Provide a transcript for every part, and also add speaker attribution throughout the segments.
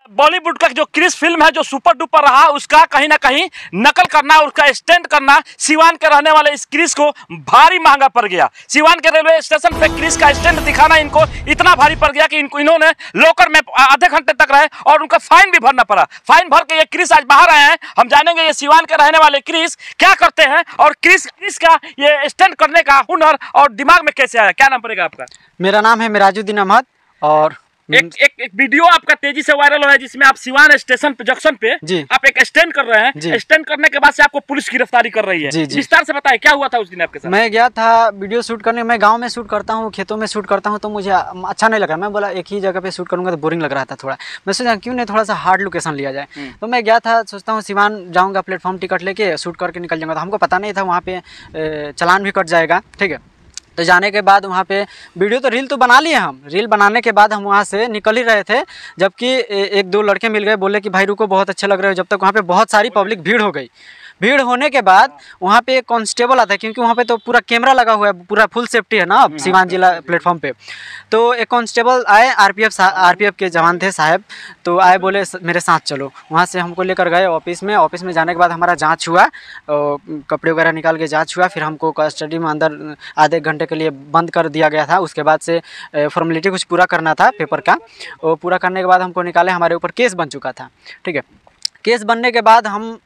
Speaker 1: बॉलीवुड का जो Chris film है जो सुपर डुपर रहा उसका कहीं ना कहीं नकल करना, उसका स्टैंड करना सिवान के रहने वाले इस क्रिस को भारी महंगा पड़ गया। सिवान के रेलवे स्टेशन पे क्रिस का स्टैंड दिखाना इनको इतना भारी पड़ गया कि इन्होंने लॉकर में आधे घंटे तक रहे और उनका फाइन भी भरना पड़ा। फाइन भर के ये क्रिस आज बाहर आए हैं। हम जानेंगे ये सिवान के रहने वाले क्रिस क्या करते हैं और क्रिस का ये स्टैंड करने का हुनर और दिमाग में कैसे आया। क्या नाम पड़ेगा आपका?
Speaker 2: मेरा नाम है मिराजुद्दीन अहमद। और
Speaker 1: एक वीडियो आपका तेजी से वायरल हो रहा है जिसमें आप सिवान स्टेशन पे जंक्शन पे आप एक स्टैंड कर रहे हैं। स्टैंड करने के बाद से आपको पुलिस गिरफ्तारी कर रही है। विस्तार से बताएं क्या हुआ था उस दिन आपके साथ?
Speaker 2: मैं गया था वीडियो शूट करने। मैं गांव में शूट करता हूं, खेतों में शूट करता हूं, तो मुझे अच्छा नहीं लगा। मैं बोला एक ही जगह पे शूट करूंगा तो बोरिंग लग रहा था थोड़ा। मैं सोचा क्यों नहीं थोड़ा सा हार्ड लोकेशन लिया जाए। तो मैं गया था, सोचता हूँ सिवान जाऊँगा, प्लेटफॉर्म टिकट लेके शूट करके निकल जाऊँगा। तो हमको पता नहीं था वहाँ पे चालान भी कट जाएगा। ठीक है, तो जाने के बाद वहाँ पे वीडियो तो रील तो बना लिए हम। रील बनाने के बाद हम वहाँ से निकल ही रहे थे, जबकि एक दो लड़के मिल गए, बोले कि भाई रुको बहुत अच्छे लग रहे हो। जब तक वहाँ पे बहुत सारी पब्लिक भीड़ हो गई। भीड़ होने के बाद वहाँ पे एक कांस्टेबल आता है, क्योंकि वहाँ पे तो पूरा कैमरा लगा हुआ है, पूरा फुल सेफ्टी है ना सिवान जिला प्लेटफॉर्म पे। तो एक कांस्टेबल आए, आरपीएफ के जवान थे साहब। तो आए, बोले मेरे साथ चलो। वहाँ से हमको लेकर गए ऑफिस में। ऑफिस में जाने के बाद हमारा जांच हुआ, कपड़े वगैरह निकाल के जांच हुआ। फिर हमको कस्टडी में अंदर आधे घंटे के लिए बंद कर दिया गया था। उसके बाद से फॉर्मेलिटी कुछ पूरा करना था पेपर का। वो पूरा करने के बाद हमको निकाले, हमारे ऊपर केस बन चुका था। ठीक है, केस बनने के बाद हम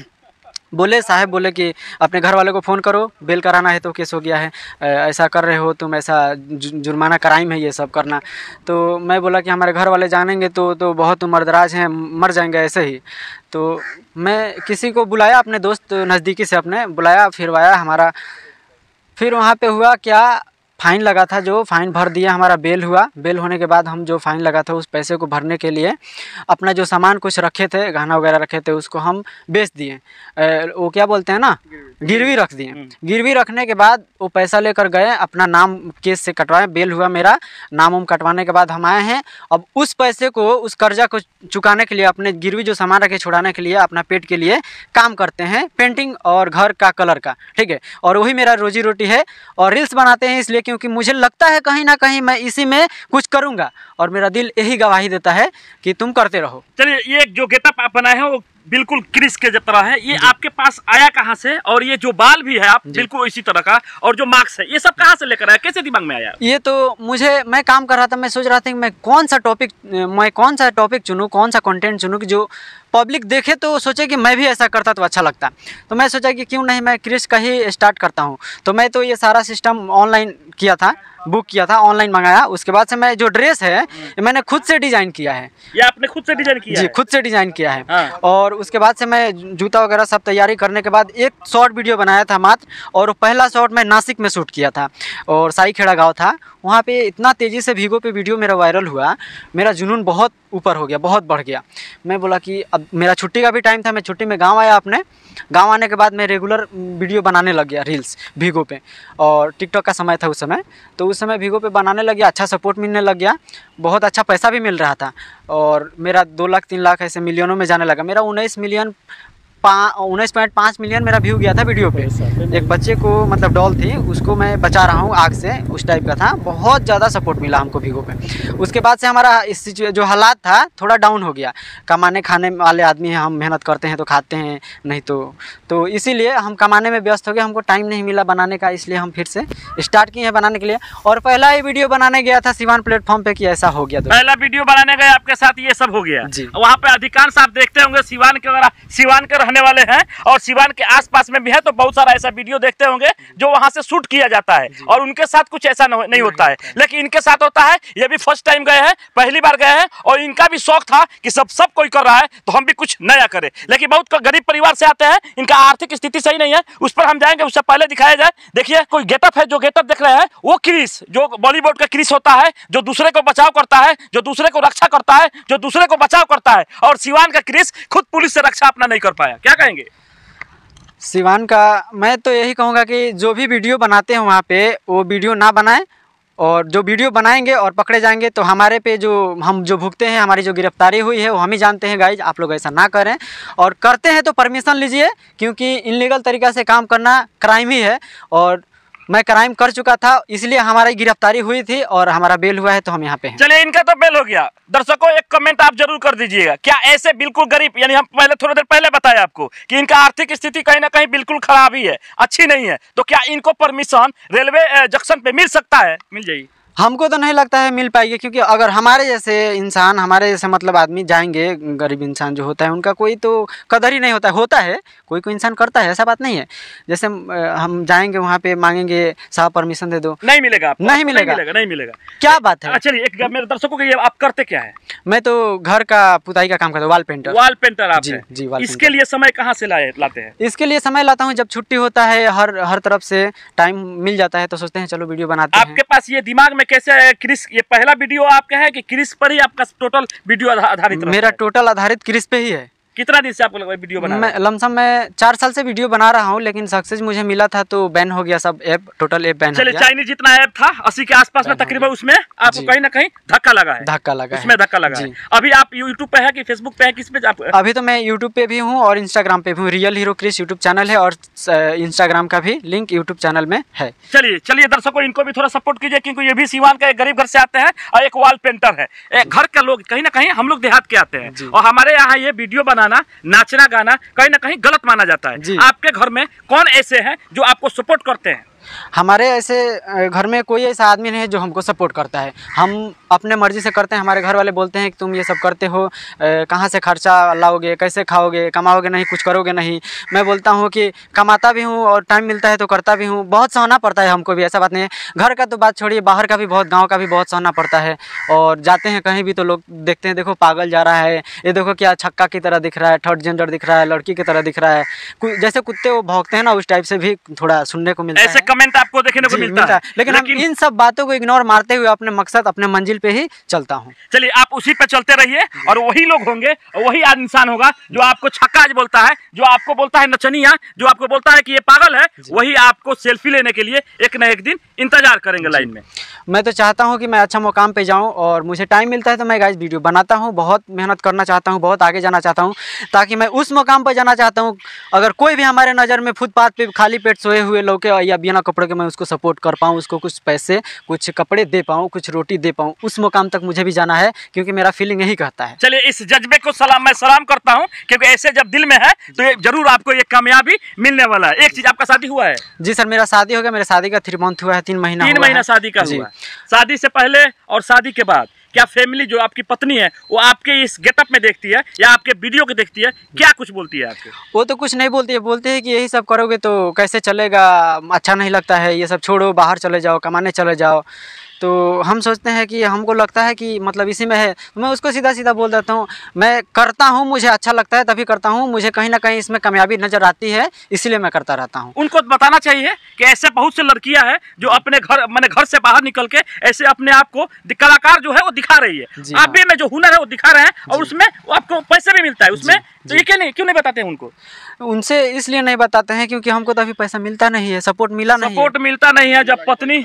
Speaker 2: बोले, साहब बोले कि अपने घर वाले को फ़ोन करो, बेल कराना है तो केस हो गया है, ऐसा कर रहे हो तुम, ऐसा जुर्माना क्राइम है ये सब करना। तो मैं बोला कि हमारे घर वाले जानेंगे तो बहुत उम्रदराज हैं, मर जाएंगे ऐसे ही। तो मैं किसी को बुलाया, अपने दोस्त नज़दीकी से अपने बुलाया, फिर आया हमारा। फिर वहाँ पे हुआ क्या, फ़ाइन लगा था, जो फ़ाइन भर दिया, हमारा बेल हुआ। बेल होने के बाद हम जो फ़ाइन लगा था उस पैसे को भरने के लिए अपना जो सामान कुछ रखे थे, गहना वगैरह रखे थे, उसको हम बेच दिए। वो क्या बोलते हैं ना, गिरवी रख दिए। गिरवी रखने के बाद वो पैसा लेकर गए, अपना नाम केस से कटवाए। बेल हुआ मेरा, नाम कटवाने के बाद हम आए हैं। अब उस पैसे को, उस कर्जा को चुकाने के लिए, अपने गिरवी जो सामान रखे छुड़ाने के लिए, अपना पेट के लिए काम करते हैं, पेंटिंग और घर का कलर का। ठीक है, और वही मेरा रोजी रोटी है। और रील्स बनाते हैं इसलिए क्योंकि मुझे लगता है कहीं ना कहीं मैं इसी में कुछ करूँगा, और मेरा दिल यही गवाही देता है कि तुम करते रहो।
Speaker 1: चलिए, ये जो गेटअप आप बनाए हैं वो बिल्कुल क्रिस के तरह है। ये आपके पास आया कहाँ से? और ये जो बाल भी है आप बिल्कुल इसी तरह का, और जो मार्क्स है ये सब कहाँ से लेकर आया, कैसे दिमाग में आया?
Speaker 2: ये तो मैं काम कर रहा था, मैं सोच रहा था कि मैं कौन सा टॉपिक चुनूँ, कौन सा कंटेंट चुनूँ कि जो पब्लिक देखे तो सोचे कि मैं भी ऐसा करता तो अच्छा लगता। तो मैं सोचा कि क्यों नहीं मैं क्रिस का ही स्टार्ट करता हूँ। तो मैं तो ये सारा सिस्टम ऑनलाइन किया था, बुक किया था, ऑनलाइन मंगाया। उसके बाद से मैं जो ड्रेस है मैंने खुद से डिज़ाइन किया है।
Speaker 1: ये आपने खुद से डिज़ाइन किया?
Speaker 2: जी, खुद से डिज़ाइन किया है। हाँ। और उसके बाद से मैं जूता वगैरह सब तैयारी करने के बाद एक शॉर्ट वीडियो बनाया था मात्र। और पहला शॉर्ट मैं नासिक में शूट किया था, और साईखेड़ा गाँव था। वहाँ पे इतना तेज़ी से भीगो पे वीडियो मेरा वायरल हुआ, मेरा जुनून बहुत ऊपर हो गया, बहुत बढ़ गया। मैं बोला कि अब मेरा छुट्टी का भी टाइम था, मैं छुट्टी में गांव आया। अपने गांव आने के बाद मैं रेगुलर वीडियो बनाने लग गया, रील्स भीगो पे। और टिकटॉक का समय था उस समय, तो उस समय भीगो पे बनाने लग गया। अच्छा सपोर्ट मिलने लग गया, बहुत अच्छा पैसा भी मिल रहा था। और मेरा 2 लाख 3 लाख ऐसे मिलियनों में जाने लगा। मेरा 19.5 मिलियन मेरा व्यू गया था वीडियो पे। एक बच्चे को, मतलब डॉल थी, उसको मैं बचा रहा हूँ आग से, उस टाइप का था। बहुत ज़्यादा सपोर्ट मिला हमको वीगो पे। उसके बाद से हमारा इस जो हालात था थोड़ा डाउन हो गया। कमाने खाने वाले आदमी हैं हम, मेहनत करते हैं तो खाते हैं, नहीं तो इसीलिए हम कमाने में व्यस्त हो गए, हमको टाइम नहीं मिला बनाने का। इसलिए हम फिर से स्टार्ट किए हैं बनाने के लिए। और पहला ही वीडियो बनाने गया था सिवान प्लेटफॉर्म पे कि ऐसा हो गया। तो
Speaker 1: पहला वीडियो बनाने गए आपके साथ ये सब हो गया जी। वहाँ पे अधिकांश आप देखते होंगे सिवान के रहने वाले हैं, और सिवान के आसपास में भी है, तो बहुत सारा ऐसा वीडियो देखते होंगे जो वहां से शूट किया जाता है। और उनके साथ कुछ ऐसा नहीं होता है, लेकिन इनके साथ होता है। ये भी फर्स्ट टाइम गए हैं, पहली बार गए हैं, और इनका भी शौक था कि सब कोई कर रहा है तो हम भी कुछ नया करें। लेकिन बहुत गरीब परिवार से आते हैं, इनका आर्थिक स्थिति सही नहीं है, उस पर हम जाएंगे। उससे पहले दिखाया जाए, देखिए कोई गेटअप है, जो गेटअप देख रहे हैं वो क्रिस, जो बॉलीवुड का क्रिस होता है, जो दूसरे को बचाव करता है, जो दूसरे को रक्षा करता है, जो दूसरे को बचाव करता है। और सिवान का क्रिस खुद पुलिस से रक्षा अपना नहीं कर पाया। क्या कहेंगे?
Speaker 2: सिवान का मैं तो यही कहूँगा कि जो भी वीडियो बनाते हैं वहाँ पे वो वीडियो ना बनाएं, और जो वीडियो बनाएंगे और पकड़े जाएंगे तो हमारे पे हम जो भुगते हैं, हमारी जो गिरफ्तारी हुई है वो हम ही जानते हैं। गाइज, आप लोग ऐसा ना करें, और करते हैं तो परमिशन लीजिए, क्योंकि इनलीगल तरीक़ा से काम करना क्राइम ही है। और मैं क्राइम कर चुका था, इसलिए हमारी गिरफ्तारी हुई थी और हमारा बेल हुआ है, तो हम यहाँ पे हैं।
Speaker 1: चलिए, इनका तो बेल हो गया। दर्शकों, एक कमेंट आप जरूर कर दीजिएगा, क्या ऐसे बिल्कुल गरीब, यानी हम पहले थोड़ी देर पहले बताया आपको कि इनका आर्थिक स्थिति कहीं ना कहीं बिल्कुल खराब ही है, अच्छी नहीं है, तो क्या इनको परमिशन रेलवे जंक्शन पे मिल सकता है? मिल जाएगी?
Speaker 2: हमको तो नहीं लगता है मिल पाएगी, क्योंकि अगर हमारे जैसे इंसान, हमारे जैसे मतलब आदमी जाएंगे, गरीब इंसान जो होता है उनका कोई तो कदर ही नहीं होता है। होता है, कोई कोई इंसान करता है, ऐसा बात नहीं है। जैसे हम जाएंगे वहाँ पे, मांगेंगे साहब परमिशन दे दो,
Speaker 1: नहीं मिलेगा आपको,
Speaker 2: नहीं मिलेगा,
Speaker 1: नहीं मिलेगा।
Speaker 2: क्या बात है?
Speaker 1: चलिए, एक मेरे दर्शकों के लिए आप करते क्या है?
Speaker 2: मैं तो घर का पुताई का काम करता हूँ, वाल पेंटर।
Speaker 1: वाल पेंटर आप
Speaker 2: जी,
Speaker 1: हैं?
Speaker 2: जी, वाल
Speaker 1: इसके लिए समय कहाँ से लाते हैं?
Speaker 2: इसके लिए समय लाता हूँ जब छुट्टी होता है, हर तरफ से टाइम मिल जाता है, तो सोचते हैं चलो वीडियो बनाते हैं।
Speaker 1: आपके पास ये दिमाग में कैसे है? क्रिस, ये पहला वीडियो आपका है कि क्रिस पर ही आपका टोटल वीडियो आधारित?
Speaker 2: मेरा टोटल आधारित क्रिस पे ही है।
Speaker 1: कितना दिन से आपको लगा वीडियो बना?
Speaker 2: मैं लमसम मैं 4 साल से वीडियो बना रहा हूँ, लेकिन सक्सेस मुझे मिला था तो बैन हो गया सब ऐप, टोटल ऐप बैन हो गया।
Speaker 1: चलिए, चाइनीज जितना ऐप था 80 के आसपास में तकरीबन, उसमें आपको कहीं ना कहीं धक्का लगा है। उसमें धक्का लगा है। अभी आप यूट्यूब पे है कि फेसबुक पे है, किस पे आप?
Speaker 2: अभी तो मैं यूट्यूब पे भी हूँ और इंस्टाग्राम पे भी हूँ। Real hero Chris YouTube channel है और इंस्टाग्राम का भी लिंक यूट्यूब चैनल में है।
Speaker 1: चलिए दर्शकों, इनको भी थोड़ा सपोर्ट कीजिए, क्योंकि ये भी सीवान का एक गरीब घर से आते हैं और एक वाल पेंटर है। एक घर का लोग, कहीं ना कहीं हम लोग देहात के आते हैं, और हमारे यहाँ ये वीडियो बनाना, नाचना गाना कहीं ना कहीं गलत माना जाता है। आपके घर में कौन ऐसे हैं जो आपको सपोर्ट करते हैं?
Speaker 2: हमारे ऐसे घर में कोई ऐसा आदमी नहीं है जो हमको सपोर्ट करता है। हम अपने मर्जी से करते हैं। हमारे घर वाले बोलते हैं कि तुम ये सब करते हो, कहाँ से खर्चा लाओगे, कैसे खाओगे, कमाओगे नहीं, कुछ करोगे नहीं। मैं बोलता हूँ कि कमाता भी हूँ और टाइम मिलता है तो करता भी हूँ। बहुत सहना पड़ता है हमको भी, ऐसा बात नहीं है। घर का तो बात छोड़िए, बाहर का भी बहुत, गाँव का भी बहुत सहना पड़ता है। और जाते हैं कहीं भी तो लोग देखते हैं, देखो पागल जा रहा है, ये देखो क्या छक्का की तरह दिख रहा है, थर्ड जेंडर दिख रहा है, लड़की की तरह दिख रहा है। जैसे कुत्ते वो भौंकते हैं ना, उस टाइप से भी थोड़ा सुनने को मिलता है।
Speaker 1: कमेंट आपको देखने को मिलता है।
Speaker 2: लेकिन हम इन सब बातों को इग्नोर मारते हुए अपने मकसद, अपने मंजिल पे ही चलता हूँ।
Speaker 1: चलिए, आप उसी पे चलते रहिए, और वही लोग होंगे, वही इंसान होगा जो आपको छक्का बोलता है, जो आपको बोलता है नचनिया, जो आपको बोलता है कि ये पागल है, वही आपको सेल्फी लेने के लिए एक न एक दिन इंतजार करेंगे लाइन में।
Speaker 2: मैं तो चाहता हूँ कि मैं अच्छा मुकाम पे जाऊँ, और मुझे टाइम मिलता है तो मैं गाइस वीडियो बनाता हूँ। बहुत मेहनत करना चाहता हूँ, बहुत आगे जाना चाहता हूँ, ताकि मैं उस मुकाम पर जाना चाहता हूँ। अगर कोई भी हमारे नज़र में फुटपाथ पे खाली पेट सोए हुए लोग या बिना कपड़े के, मैं उसको सपोर्ट कर पाऊँ, उसको कुछ पैसे, कुछ कपड़े दे पाऊँ, कुछ रोटी दे पाऊँ। उस मुकाम तक मुझे भी जाना है, क्योंकि मेरा फीलिंग यही कहता है।
Speaker 1: चलिए, इस जज्बे को मैं सलाम करता हूँ, क्योंकि ऐसे जब दिल में है तो ये जरूर आपको ये कामयाबी मिलने वाला है। एक चीज, आपका शादी हुआ है?
Speaker 2: जी सर, मेरा शादी हो गया। मेरे शादी का 3 मंथ हुआ है, 3 महीना।
Speaker 1: 3 महीना शादी का हुआ। शादी से पहले और शादी के बाद क्या फैमिली, जो आपकी पत्नी है, वो आपके इस गेटअप में देखती है या आपके वीडियो को देखती है, क्या कुछ बोलती है आपके?
Speaker 2: वो तो कुछ नहीं बोलती है, बोलते हैं कि यही सब करोगे तो कैसे चलेगा, अच्छा नहीं लगता है, ये सब छोड़ो, बाहर चले जाओ, कमाने चले जाओ। तो हम सोचते हैं कि हमको लगता है कि मतलब इसी में है, तो मैं उसको सीधा सीधा बोल देता हूँ, मैं करता हूँ, मुझे अच्छा लगता है तभी करता हूँ, मुझे कहीं ना कहीं इसमें कामयाबी नज़र आती है, इसलिए मैं करता रहता हूँ।
Speaker 1: उनको बताना चाहिए कि ऐसे बहुत से लड़कियां हैं जो अपने घर से बाहर निकल के ऐसे अपने आप को कलाकार जो है वो दिखा रही है। आप भी में जो हुनर है वो दिखा रहे हैं, और उसमें आपको पैसे भी मिलता है उसमें। तो ये क्यों नहीं बताते हैं उनको?
Speaker 2: उनसे इसलिए नहीं बताते हैं क्योंकि हमको तो अभी पैसा मिलता नहीं है, सपोर्ट मिला नहीं है।
Speaker 1: सपोर्ट मिलता नहीं है। जब पत्नी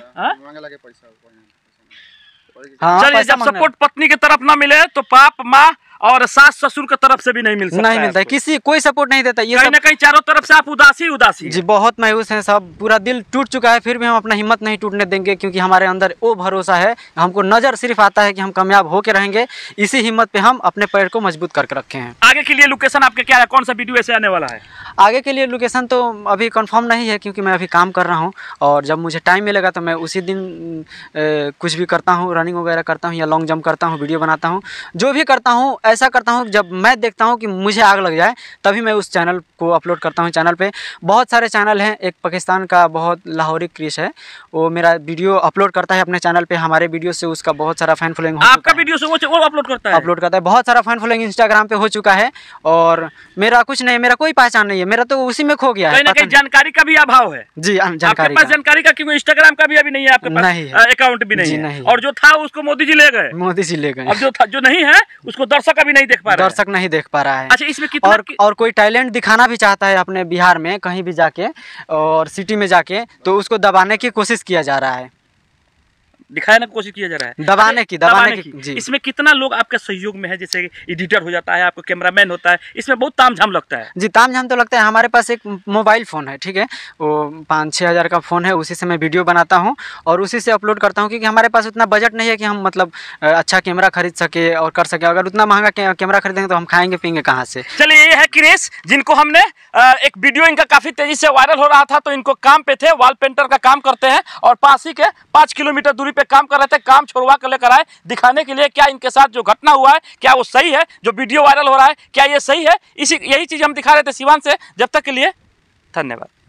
Speaker 1: चलिए, जब सपोर्ट पत्नी की तरफ ना मिले तो बाप, माँ और सास ससुर की तरफ से भी नहीं मिल सकता,
Speaker 2: नहीं मिलता है, किसी कोई सपोर्ट नहीं देता। ये
Speaker 1: कहीं ना कहीं चारों तरफ से आप उदासी
Speaker 2: जी, बहुत मायूस हैं सब, पूरा दिल टूट चुका है, फिर भी हम अपना हिम्मत नहीं टूटने देंगे, क्योंकि हमारे अंदर वो भरोसा है, हमको नज़र सिर्फ आता है कि हम कामयाब होके रहेंगे। इसी हिम्मत पे हम अपने पैर को मजबूत करके रखे हैं।
Speaker 1: आगे के लिए लोकेशन आपके क्या है? कौन सा वीडियो ऐसे आने वाला है?
Speaker 2: आगे के लिए लोकेशन तो अभी कंफर्म नहीं है, क्योंकि मैं अभी काम कर रहा हूँ, और जब मुझे टाइम मिलेगा तो मैं उसी दिन कुछ भी करता हूँ, रनिंग वगैरह करता हूँ या लॉन्ग जंप करता हूँ, वीडियो बनाता हूँ, जो भी करता हूँ ऐसा करता हूँ जब मैं देखता हूँ कि मुझे आग लग जाए, तभी मैं उस चैनल को अपलोड करता हूँ। चैनल पे बहुत सारे चैनल हैं, एक पाकिस्तान का बहुत लाहौरी क्रिश है, वो मेरा वीडियो अपलोड करता है अपने चैनल पे। हमारे वीडियो से उसका बहुत सारा फैन फॉलोइंग,
Speaker 1: आपका वीडियो से वो अपलोड करता है,
Speaker 2: बहुत सारा फैन फॉलोइंग इंस्टाग्राम पे हो चुका है, और मेरा कुछ नहीं, मेरा कोई पहचान नहीं है, मेरा तो उसी में खो गया है।
Speaker 1: कहीं जानकारी का भी अभाव है।
Speaker 2: जी, जानकारी
Speaker 1: का, क्योंकि इंस्टाग्राम का भी अभी नहीं है आपके पास, नहीं है, अकाउंट भी नहीं है, और जो था उसको मोदी जी ले गए। अब जो नहीं है उसको दर्शक अभी नहीं देख पा रहा है।
Speaker 2: दर्शक नहीं देख पा रहा है।
Speaker 1: अच्छा, इसमें कितना
Speaker 2: और कोई टैलेंट दिखाना भी चाहता है अपने बिहार में कहीं भी जाके और सिटी में जाके, तो उसको दबाने की कोशिश किया जा रहा है।
Speaker 1: दिखाने की कोशिश किया जा रहा है,
Speaker 2: दबाने की जी।
Speaker 1: इसमें कितना लोग आपके सहयोग में है? जैसे एडिटर हो जाता है, आपको कैमरामैन होता है, इसमें बहुत तामझाम लगता है
Speaker 2: जी। तामझाम तो लगता है। हमारे पास एक मोबाइल फ़ोन है, ठीक है, वो 5-6 हज़ार का फ़ोन है, उसी से मैं वीडियो बनाता हूँ और उसी से अपलोड करता हूँ, क्योंकि हमारे पास उतना बजट नहीं है कि हम मतलब अच्छा कैमरा खरीद सके और कर सके। अगर उतना महंगा कैमरा खरीदेंगे तो हम खाएंगे पियेंगे कहाँ से।
Speaker 1: चलिए, ये है क्रिस, जिनको हमने एक वीडियो इनका काफी तेजी से वायरल हो रहा था, तो इनको काम पे थे, वॉल पेंटर का काम करते हैं और पास ही के 5 किलोमीटर दूरी पे काम कर रहे थे। काम छोड़वा कर लेकर आए दिखाने के लिए क्या इनके साथ जो घटना हुआ है क्या वो सही है, जो वीडियो वायरल हो रहा है क्या ये सही है, यही चीज हम दिखा रहे थे सिवान से। जब तक के लिए धन्यवाद।